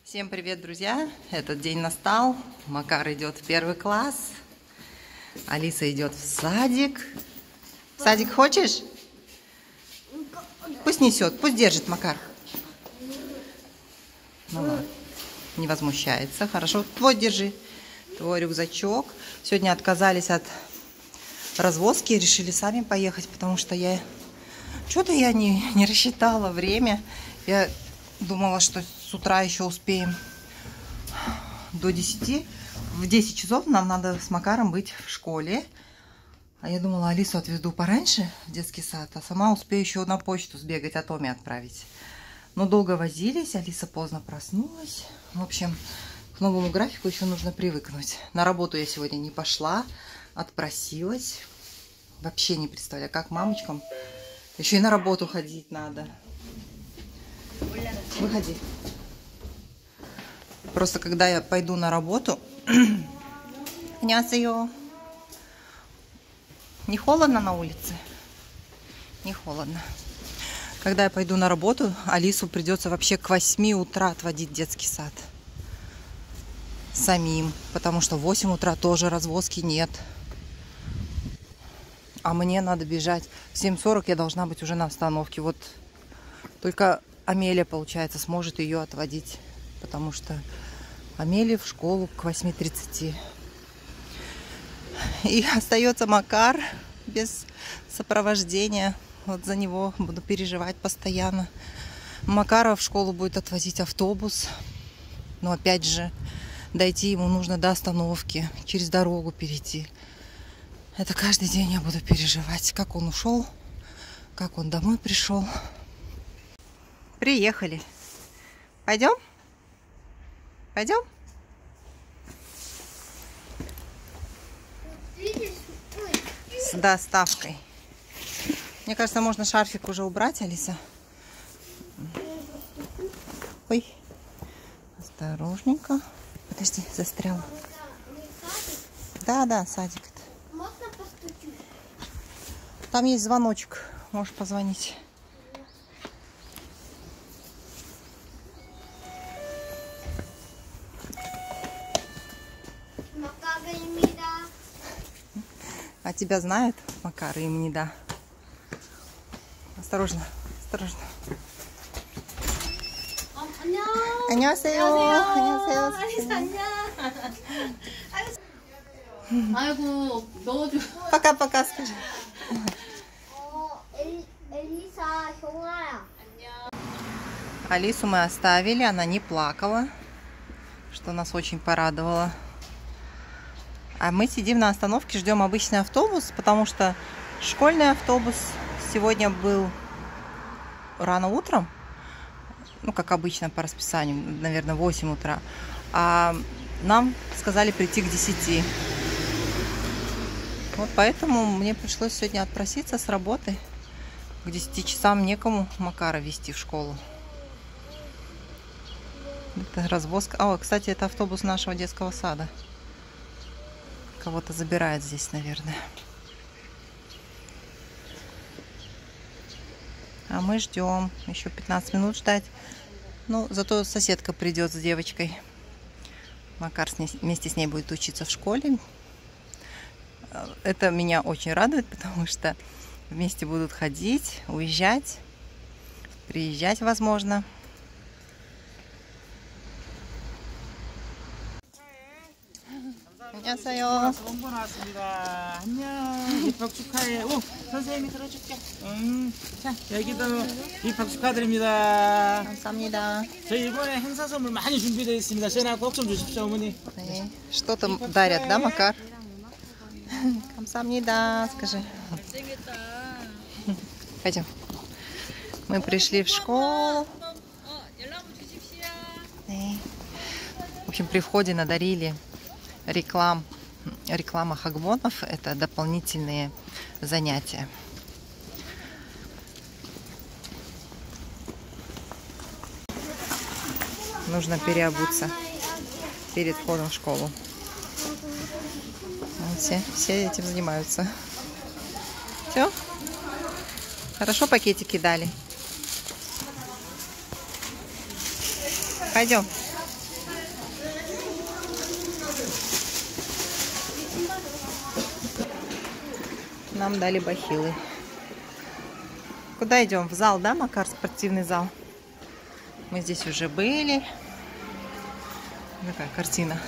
Всем привет, друзья! Этот день настал. Макар идет в первый класс. Алиса идет в садик. В садик хочешь? Пусть несет, пусть держит Макар. Ну ладно, не возмущается. Хорошо, твой держи, твой рюкзачок. Сегодня отказались от развозки, решили сами поехать, потому что что-то я не рассчитала время. Я думала, что с утра еще успеем до 10. В 10 часов нам надо с Макаром быть в школе. А я думала, Алису отведу пораньше в детский сад, а сама успею еще на почту сбегать, а Томе отправить. Но долго возились, Алиса поздно проснулась. В общем, к новому графику еще нужно привыкнуть. На работу я сегодня не пошла, отпросилась. Вообще не представляю, как мамочкам еще и на работу ходить надо. Выходи. Просто когда я пойду на работу... Аньясеё. Не холодно на улице? Не холодно. Когда я пойду на работу, Алису придется вообще к 8 утра отводить в детский сад. Самим. Потому что в 8 утра тоже развозки нет. А мне надо бежать. В 7:40 я должна быть уже на остановке. Вот только Амелия, получается, сможет ее отводить. Потому что Амелия в школу к 8:30. И остается Макар без сопровождения. Вот за него буду переживать постоянно. Макара в школу будет отвозить автобус. Но опять же, дойти ему нужно до остановки. Через дорогу перейти. Это каждый день я буду переживать, как он ушел, как он домой пришел. Приехали. Пойдем? Пойдем? С доставкой. Мне кажется, можно шарфик уже убрать, Алиса. Ой. Осторожненько. Подожди, застрял. Да, садик. Там есть звоночек. Можешь позвонить. А тебя знают? Макар имени, да. Осторожно, осторожно. 안녕하세요. 안녕하세요. 아이고, 넣어줘. Пока-пока, скажи. Элиса, 형아야. Алису мы оставили, она не плакала, что нас очень порадовало. А мы сидим на остановке, ждем обычный автобус, потому что школьный автобус сегодня был рано утром, ну, как обычно по расписанию, наверное, в 8 утра. А нам сказали прийти к 10. Вот поэтому мне пришлось сегодня отпроситься с работы. К 10 часам некому Макара везти в школу. Это развозка. О, кстати, это автобус нашего детского сада. Кого-то забирает здесь, наверное. А мы ждем. Еще 15 минут ждать. Ну, зато соседка придет с девочкой. Макар вместе с ней будет учиться в школе. Это меня очень радует, потому что вместе будут ходить, уезжать, приезжать, возможно. 안녕하세요. 원고 나왔습니다. 안녕. 입학 축하해. 오, 선생님이 들어줄게. 자, 여기도 입학 축하드립니다. 감사합니다. 저희 이번에 행사 선물 많이 준비되어 있습니다. 전화 꼭 좀 주십시오, 어머니. 네. Что-то дарят, да, Макар? 감사합니다. Скажи. Пойдем. Мы пришли в школу. В общем, при входе надарили реклама хагвонов. Это дополнительные занятия. Нужно переобуться перед входом в школу. Все этим занимаются. Все? Хорошо пакетики дали? Пойдем. Нам дали бахилы. Куда идем? В зал, да, Макар? Спортивный зал. Мы здесь уже были. Такая картина.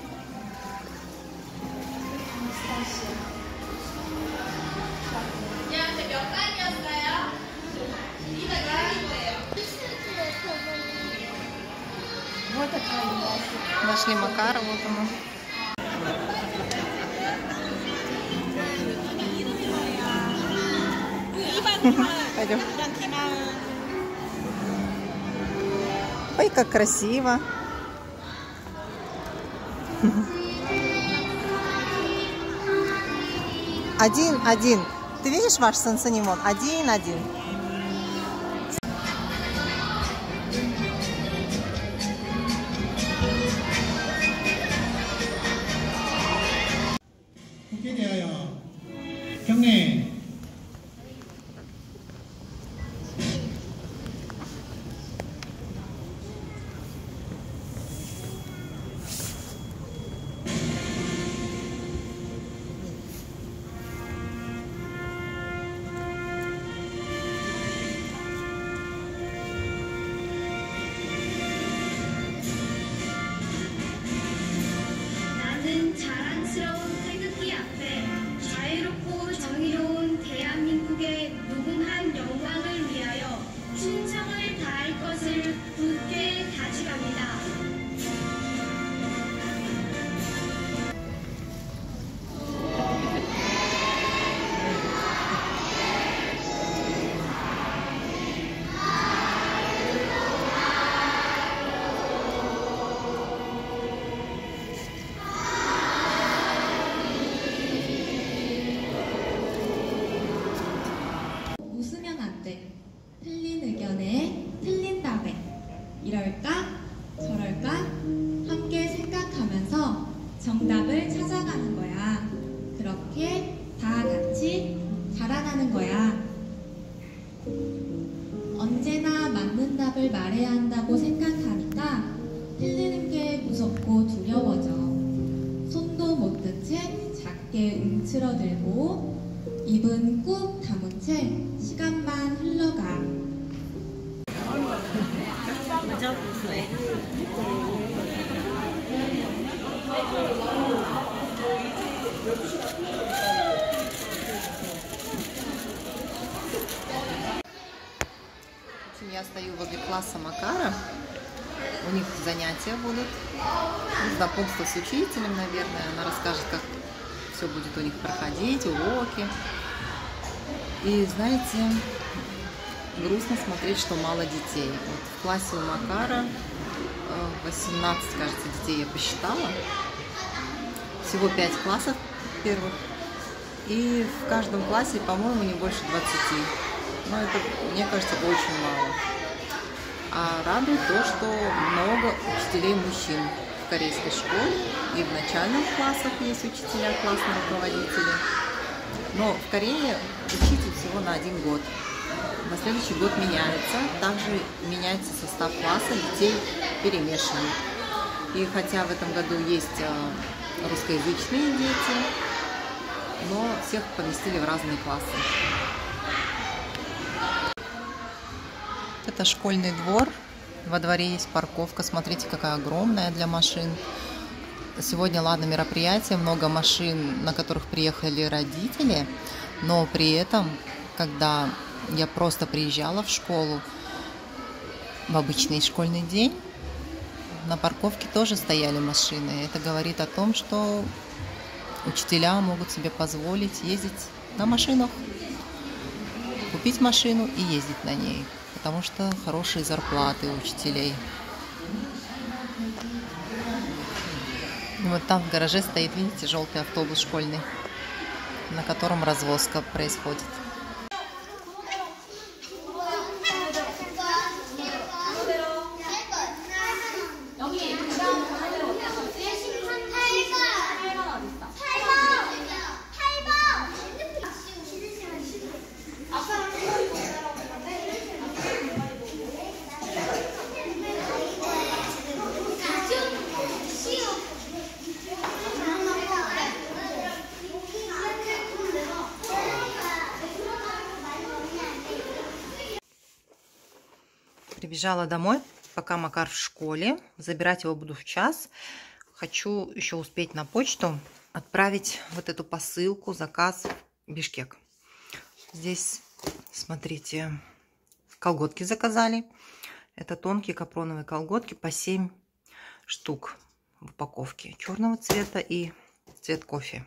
Вот такая. Нашли Макара, вот он. Пойдем. Ой, как красиво. Один. Ты видишь ваш Сан-Санимон? Один. 국회에 대하여 경례. 나는 자랑스러운 태극기 앞에 자유롭고 정의로운 대한민국의 무궁한 영광을 위하여 충성을 다할 것을 굳게 다짐합니다. 웃으면 안 돼. 틀린 의견에 틀린 답에. 이럴까? 저럴까? 함께 생각하면서 정답을 찾아가는 거야. 그렇게 다 같이 자라나는 거야. 언제나 맞는 답을 말해야 한다고 생각하니까 틀리는 게 무섭고 두려워져. 손도 못 든 채 작게 움츠러들고 입은 꾹 다문 채 시간만 흘러가. Я стою возле класса Макара. У них занятия будут. Знакомство с учителем, наверное. Она расскажет, как все будет у них проходить, уроки. И, знаете, грустно смотреть, что мало детей. Вот в классе у Макара 18, кажется, детей я посчитала. Всего 5 классов первых. И в каждом классе, по-моему, не больше 20. Но это, мне кажется, очень мало. А радует то, что много учителей мужчин в корейской школе. И в начальных классах есть учителя, классные руководители. Но в Корее учитель всего на 1 год. На следующий год меняется. Также меняется состав класса, детей перемешивают. И хотя в этом году есть русскоязычные дети, но всех поместили в разные классы. Это школьный двор. Во дворе есть парковка. Смотрите, какая огромная для машин. Сегодня, ладно, мероприятие, много машин, на которых приехали родители, но при этом, когда я просто приезжала в школу в обычный школьный день, на парковке тоже стояли машины. Это говорит о том, что учителя могут себе позволить ездить на машинах, купить машину и ездить на ней, потому что хорошие зарплаты у учителей. Вот там в гараже стоит, видите, желтый автобус школьный, на котором развозка происходит. Прибежала домой, пока Макар в школе. Забирать его буду в час. Хочу еще успеть на почту отправить вот эту посылку, заказ в Бишкек. Здесь, смотрите, колготки заказали. Это тонкие капроновые колготки по 7 штук в упаковке. Черного цвета и цвет кофе.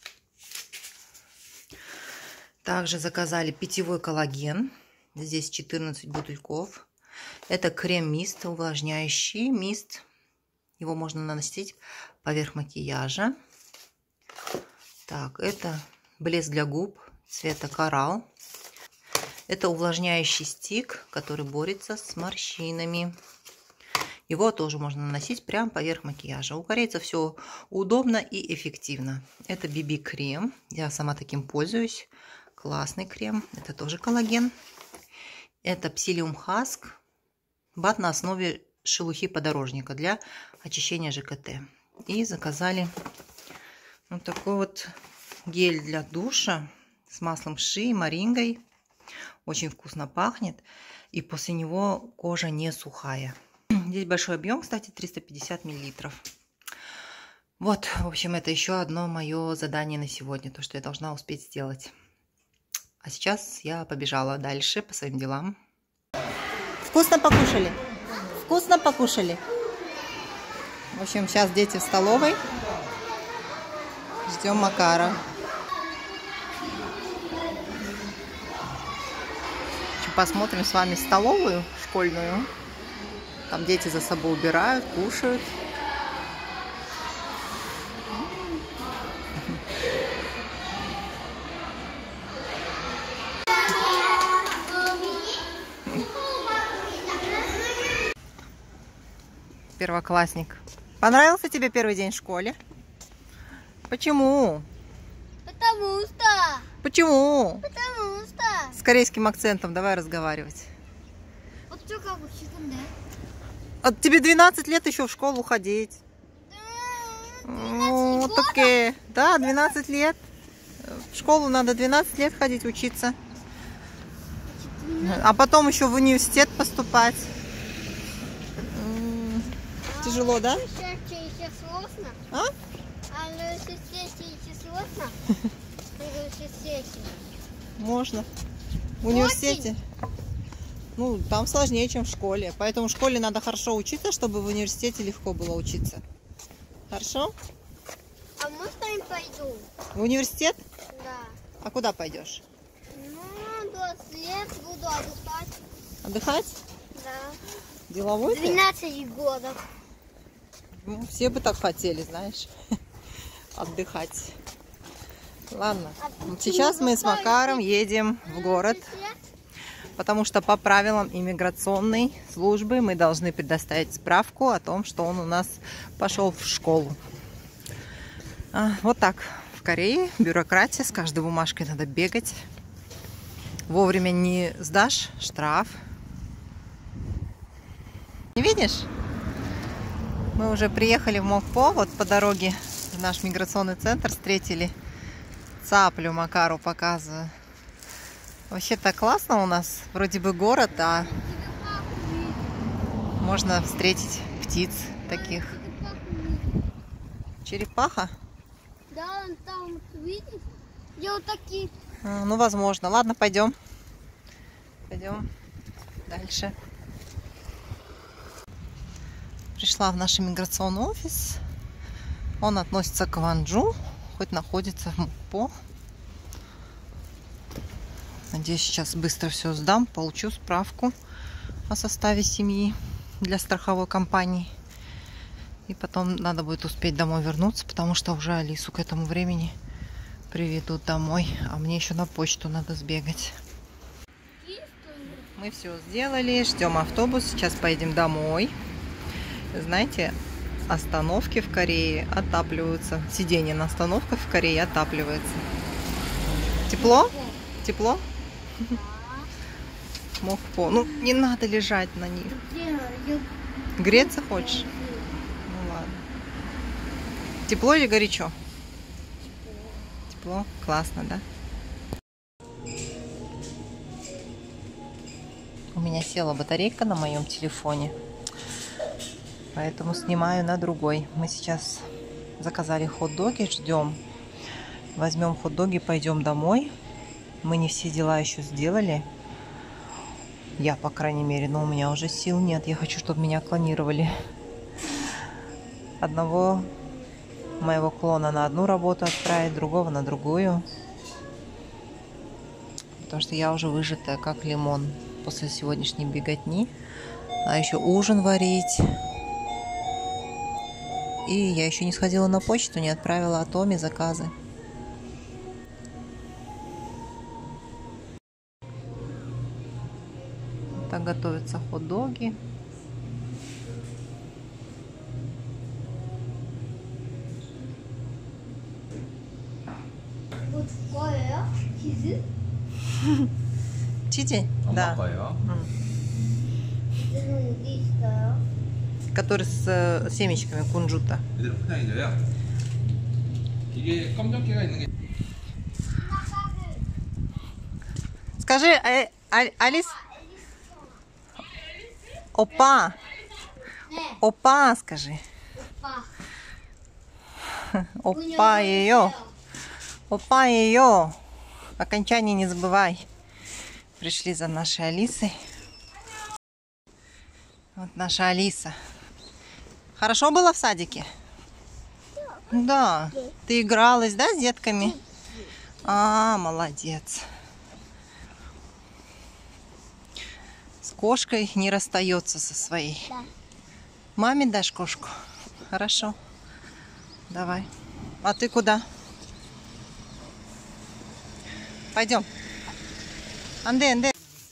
Также заказали питьевой коллаген. Здесь 14 бутыльков. Это крем-мист, увлажняющий мист. Его можно наносить поверх макияжа. Так, это блеск для губ цвета коралл. Это увлажняющий стик, который борется с морщинами. Его тоже можно наносить прямо поверх макияжа. У корейцев все удобно и эффективно. Это BB-крем. Я сама таким пользуюсь. Классный крем. Это тоже коллаген. Это Psyllium Husk. Бат на основе шелухи подорожника для очищения ЖКТ. И заказали вот такой вот гель для душа с маслом ши и морингой. Очень вкусно пахнет. И после него кожа не сухая. Здесь большой объем, кстати, 350 миллилитров. Вот, в общем, это еще одно мое задание на сегодня. То, что я должна успеть сделать. А сейчас я побежала дальше по своим делам. Вкусно покушали? Вкусно покушали? В общем, сейчас дети в столовой. Ждем Макара. Посмотрим с вами столовую школьную. Там дети за собой убирают, кушают. Первоклассник. Понравился тебе первый день в школе? Почему? Потому что. Почему? Потому что. С корейским акцентом давай разговаривать. 어쩌고 싶은데? А тебе 12 лет еще в школу ходить. Вот такие. Да, 12 лет. В школу надо 12 лет ходить, учиться. А потом еще в университет поступать. Тяжело, да? Еще сложно. А? А на университете еще сложно? На университете. Можно. В университете. Ну, там сложнее, чем в школе. Поэтому в школе надо хорошо учиться, чтобы в университете легко было учиться. Хорошо? А можно я пойду? В университет? Да. А куда пойдешь? Ну, 20 лет буду отдыхать. Отдыхать? Да. Деловой? 12 годов. Ну, все бы так хотели, знаешь, отдыхать. Ладно, сейчас мы с Макаром едем в город, потому что по правилам иммиграционной службы мы должны предоставить справку о том, что он у нас пошел в школу. Вот так в Корее бюрократия, с каждой бумажкой надо бегать. Вовремя не сдашь — штраф. Не видишь? Мы уже приехали в Мокпо, вот по дороге в наш миграционный центр встретили. Цаплю Макару показываю. Вообще-то классно у нас, вроде бы город, а можно встретить птиц таких. Черепаха? Да, там, видишь? Я вот такие. Ну, возможно. Ладно, пойдем. Пойдем дальше. Пришла в наш иммиграционный офис. Он относится к Кванджу, хоть находится в Мокпо. Надеюсь, сейчас быстро все сдам, получу справку о составе семьи для страховой компании. И потом надо будет успеть домой вернуться, потому что уже Алису к этому времени приведут домой. А мне еще на почту надо сбегать. Мы все сделали, ждем автобус, сейчас поедем домой. Знаете, остановки в Корее отапливаются. Сиденье на остановках в Корее отапливается. Тепло? Тепло? Мокпо. Ну, не надо лежать на них. Греться хочешь? Ну ладно. Тепло или горячо? Классно, да? меня села батарейка на моем телефоне, поэтому снимаю на другой. Мы сейчас заказали хот-доги, ждем. Возьмем хот-доги, пойдем домой. Мы не все дела еще сделали. Я, по крайней мере, но у меня уже сил нет. Я хочу, чтобы меня клонировали. Одного моего клона на одну работу отправить, другого на другую. Потому что я уже выжатая, как лимон, после сегодняшней беготни. А еще ужин варить. И я еще не сходила на почту, не отправила Атоме заказы. Так готовятся хот-доги. 뭐 줄 거예요? 치즈? Чизи? Да. 치즈는 어디 있어요? Который с семечками кунжута. 이대로 포장해줘요. 이게 검정깨가 있는 게 Скажи, Алис. Опа. 네. Опа, скажи. 오빠. Опа ее. Опа ее. Окончание не забывай. Пришли за нашей Алисой. Вот наша Алиса. Хорошо было в садике? Да. Ты игралась, да, с детками? А, молодец. С кошкой не расстается со своей. Да. Маме дашь кошку? Хорошо. Давай. А ты куда? Пойдем. Анде.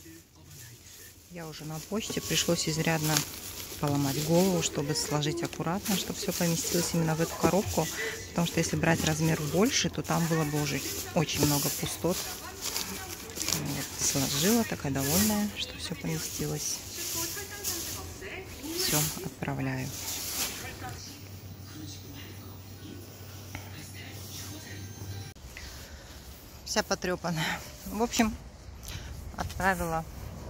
Я уже на почте. Пришлось изрядно поломать голову, чтобы сложить аккуратно, чтобы все поместилось именно в эту коробку. Потому что если брать размер больше, то там было бы уже очень много пустот. Вот, сложила, такая довольная, что все поместилось. Все, отправляю. Вся потрепанная. В общем, отправила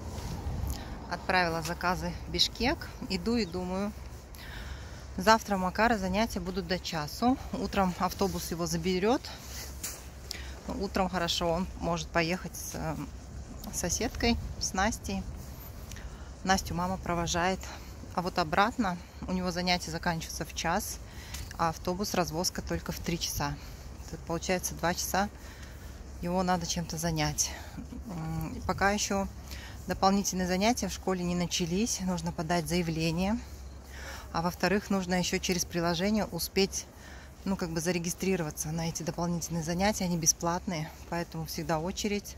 заказы в Бишкек. Иду и думаю, завтра у Макара занятия будут до часу. Утром автобус его заберет. Утром хорошо, он может поехать с соседкой, с Настей. Настю мама провожает. А вот обратно у него занятия заканчиваются в 1, а автобус, развозка только в 3 часа. Тут получается 2 часа. Его надо чем-то занять. Пока еще дополнительные занятия в школе не начались. Нужно подать заявление. А во-вторых, нужно еще через приложение успеть, зарегистрироваться на эти дополнительные занятия. Они бесплатные, поэтому всегда очередь.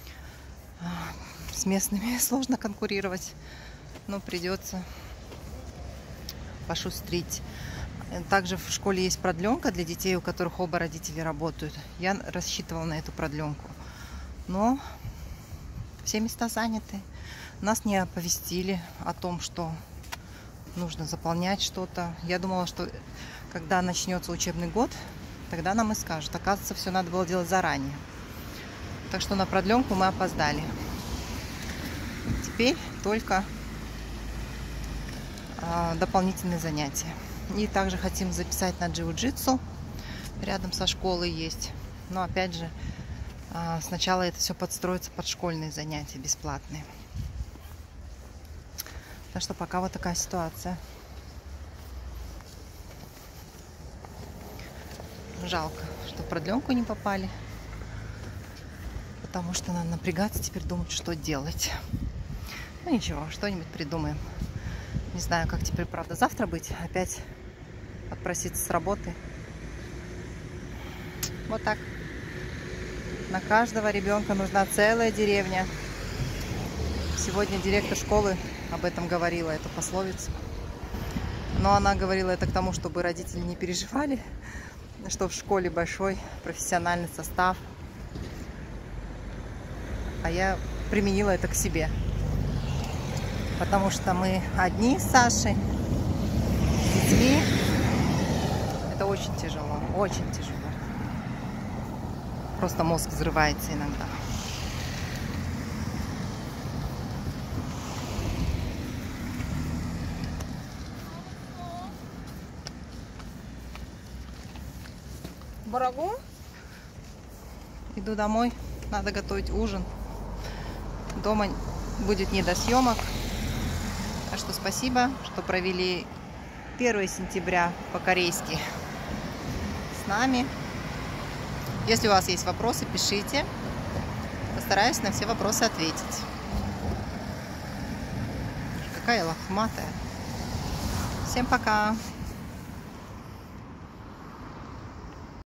С местными сложно конкурировать, но придется пошустрить. Также в школе есть продленка для детей, у которых оба родители работают. Я рассчитывала на эту продленку, но все места заняты. Нас не оповестили о том, что нужно заполнять что-то. Я думала, что когда начнется учебный год, тогда нам и скажут. Оказывается, все надо было делать заранее. Так что на продленку мы опоздали. Теперь только дополнительные занятия. И также хотим записать на джиу-джитсу. Рядом со школой есть. Но опять же, сначала это все подстроится под школьные занятия бесплатные. Так что пока вот такая ситуация. Жалко, что в продленку не попали. Потому что надо напрягаться, теперь думать, что делать. Ну ничего, что-нибудь придумаем. Не знаю, как теперь, правда, завтра быть. Опять отпроситься с работы. Вот так. На каждого ребенка нужна целая деревня. Сегодня директор школы об этом говорила, эту пословицу. Но она говорила это к тому, чтобы родители не переживали, что в школе большой профессиональный состав. А я применила это к себе. Потому что мы одни с Сашей, с детьми. Это очень тяжело, очень тяжело. Просто мозг взрывается иногда. Барагу. Иду домой. Надо готовить ужин. Дома будет не до съемок. Так что спасибо, что провели 1 сентября по-корейски с нами. Если у вас есть вопросы, пишите. Постараюсь на все вопросы ответить. Какая лохматая. Всем пока!